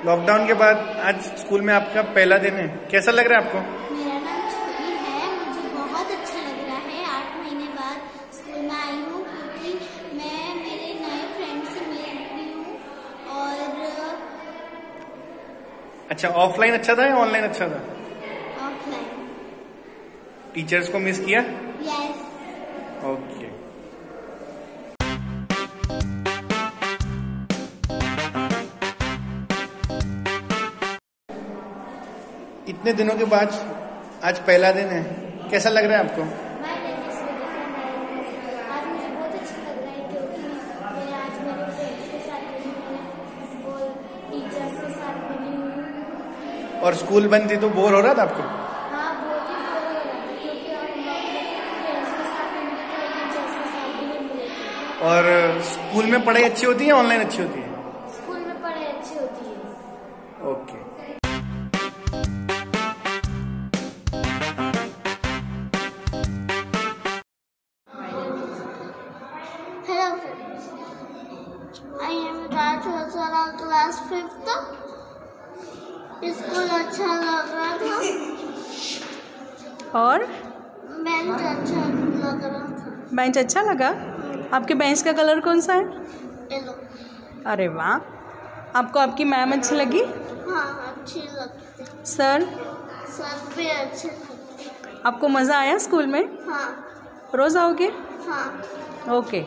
Lockdown के बाद आज स्कूल में आपका पहला दिन है, कैसा लग रहा है आपको? मेरा नाम छवि है, मुझे बहुत अच्छा लग रहा है। 8 महीने बाद स्कूल में आई हूँ क्योंकि मैं मेरे नए फ्रेंड से मिल रही हूँ। और अच्छा, ऑफलाइन अच्छा था या ऑनलाइन अच्छा था? ऑफलाइन। टीचर्स को मिस किया? यस। ओके। इतने दिनों के बाद आज पहला दिन है, कैसा लग रहा है आपको? आज मुझे बहुत अच्छा लग रहा है क्योंकि मैं आज मेरे फ्रेंड्स के साथ मिली हूँ और टीचर्स के साथ मिली हूँ। और स्कूल बंद थी तो बोर हो रहा था आपको? हाँ, बहुत ही बोर हो रहा था क्योंकि हम फ्रेंड्स के साथ भी मिले थे और टीचर्स के साथ भी नहीं मिले थे। और स्कूल में पढ़ाई अच्छी होती है या ऑनलाइन अच्छी होती है? स्कूल में पढ़ाई अच्छी होती है। Okay. Hello friends, I am Raj Vasala, class 5th. School अच्छा लग रहा था और बेंच अच्छा लग रहा था। बेंच अच्छा लगा? आपके बेंच का कलर कौन सा है? येलो। अरे वाह, आपको आपकी मैम अच्छी लगी? हाँ, अच्छी लगती। सर? सर भी अच्छे लगते। आपको मज़ा आया स्कूल में? हाँ। रोज़ आओगे? हाँ। Okay.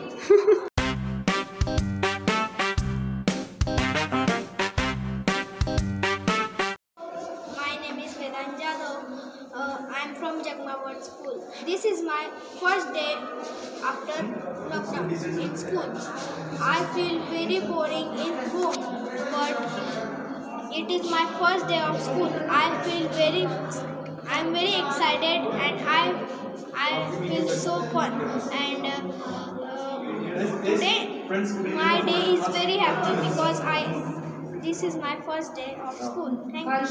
My name is Vedant Jadhav. I am from Jagma Ward School. This is my first day after lockdown in school. I feel very boring in home, but it is my first day of school. I am very excited and I feel so fun. And today my day is very happy because this is my first day of school. Thank you.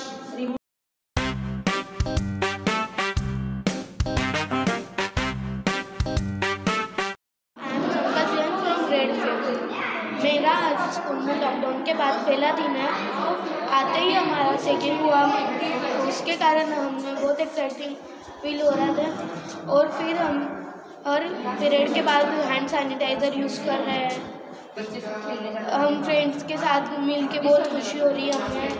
from grade 5. मेरा आज school में lockdown के बाद पहला दिन है। आते ही हमारा चेकिंग हुआ, उसके कारण हमें बहुत एक्साइटिंग फील हो रहा था। और फिर हम हर पीरियड के बाद हैंड सैनिटाइज़र यूज़ कर रहे हैं। हम फ्रेंड्स के साथ मिल के बहुत खुशी हो रही है हमें।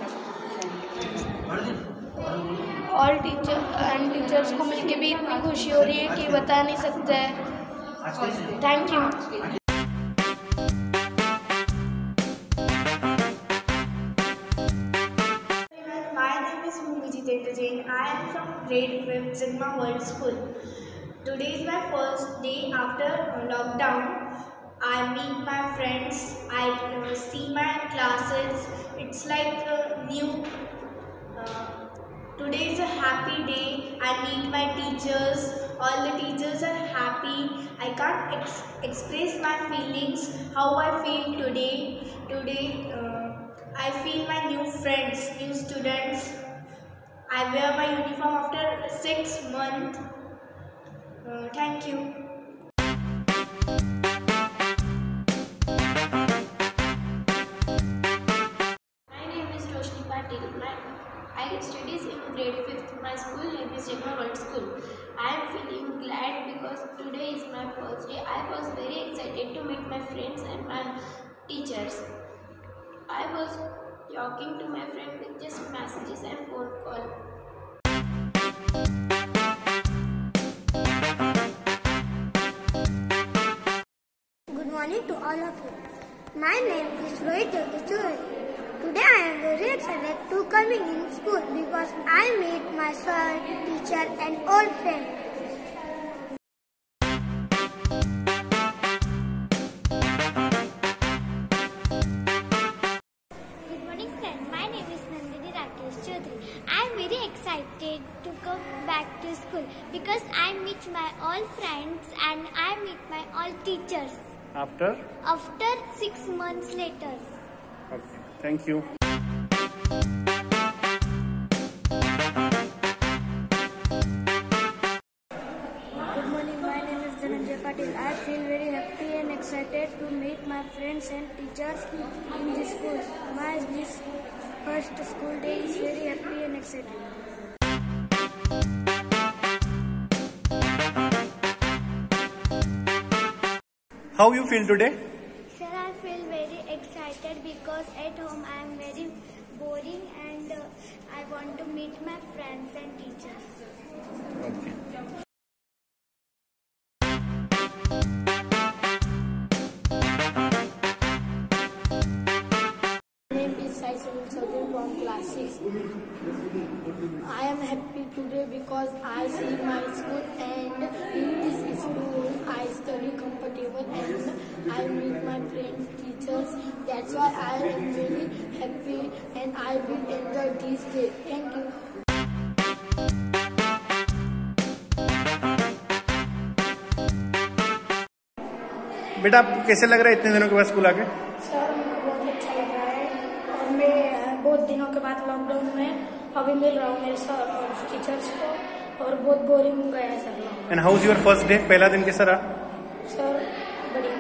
और टीचर्स को मिल के भी इतनी खुशी हो रही है कि बता नहीं सकते हैं। Thank you. My name is Jitendra Jain. I am from grade 5 Sigma World School. Today is my first day after lockdown. I meet my friends. I see my classes. It's like new. Today is a happy day. I meet my teachers. All the teachers are happy. I can't express my feelings, how I feel today. I feel my new friends, new students. I wear my uniform after 6 months. Thank you. My name is Roshni Patil. I study in grade 5th. My school name is Jagma World School. I am feeling glad because today is my first day. I was very excited to meet my friends and my teachers. I was talking to my friend with just messages and phone call. Good morning to all of you. My name is Rohit Yogesh. Today I am very excited to coming in school because I meet my sir, teacher and old friend. Good morning friend. My name is Nandini Rakesh Chaudhary. I am very excited to come back to school because I meet my all friends and I meet my all teachers. After 6 months later. Okay, thank you. Good morning, my name is Dhananjay Patil. I feel very happy and excited to meet my friends and teachers in this school. first school day is very happy and exciting. How you feel today? Sir, I feel very excited because at home I am very boring and I want to meet my friends and teachers. Okay. My name is Sai Sunil Chaudhary from class 6. I am happy today because I see my school and in this school I study comfortable and I meet my friends, teachers. That's why I am very happy and I will enjoy this day. Thank you. बेटा आपको कैसे लग रहा है इतने दिनों के बाद स्कूल आके? सर मुझे बहुत अच्छा लग रहा है और मैं बहुत दिनों के बाद लॉकडाउन में अभी मिल रहा हूँ मेरे सर और टीचर्स को और बहुत बोरिंग हो गया है sir. And how is your first day? पहला दिन कैसा रहा? सर बढ़िया।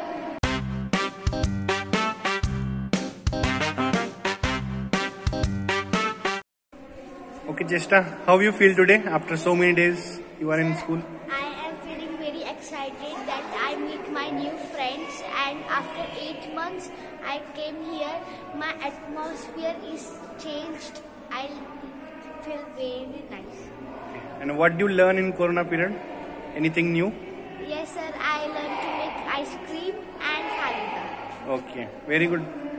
Okay, Jeshta, how you feel today after so many days you are in school? I am feeling very excited that I meet my new friends and after 8 months I came here. My atmosphere is changed. I feel very nice. And what do you learn in Corona period? Anything new? Yes sir, I learned to make ice cream and falooda. Okay, very good.